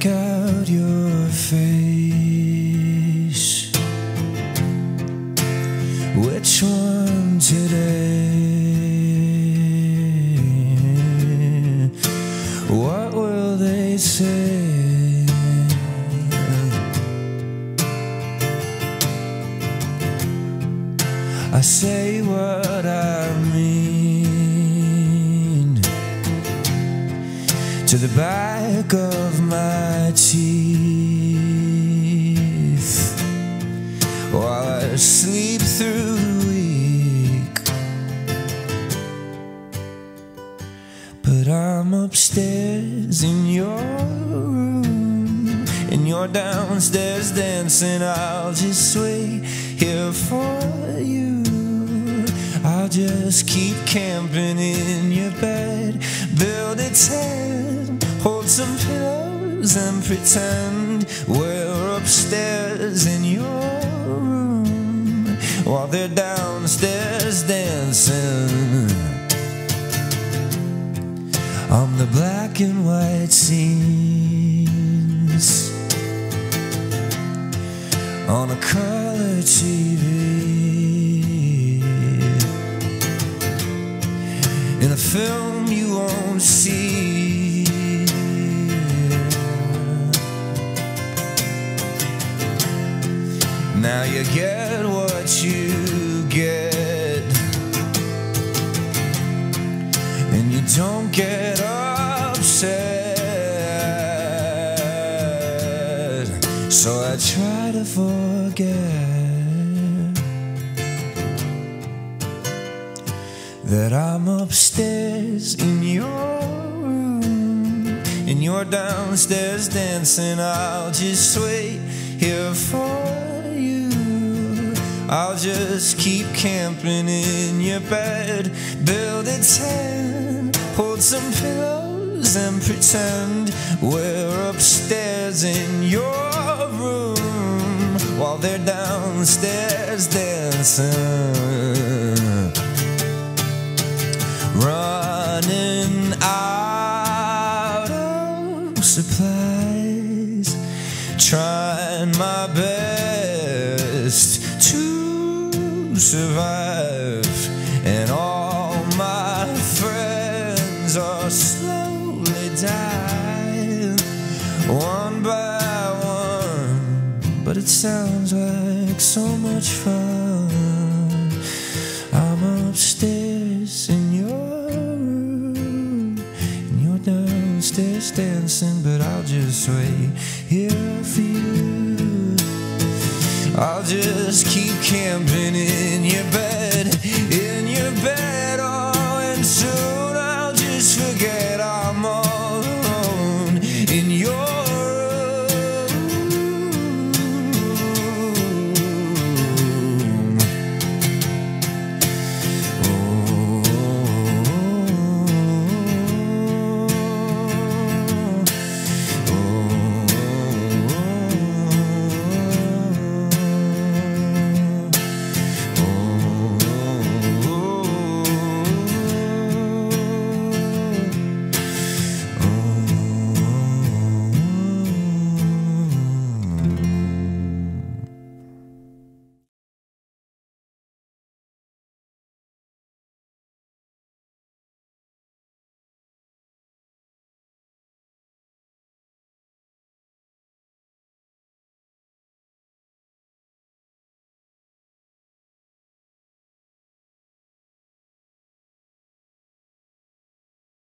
pick out your face. Which one today? What will they say? I say what I mean to the back of my teeth while I sleep through the week. But I'm upstairs in your room and you're downstairs dancing. I'll just wait here for you. I'll just keep camping in your bed, build a tent, hold some pillows and pretend we're upstairs in your room while they're downstairs dancing. On the black and white scenes on a color TV, in a film you won't see. Now you get what you get, and you don't get upset. So I try to forget that I'm upstairs in your room and you're downstairs dancing. I'll just wait here for you. I'll just keep camping in your bed, build a tent, hold some pillows and pretend we're upstairs in your room while they're downstairs dancing. Running out of supplies, trying my best to survive, and all my friends are slowly dying, one by one, but it sounds like so much fun. I'm upstairs in your room and you're downstairs dancing, but I'll just wait here for you. I'll just keep camping in your bed,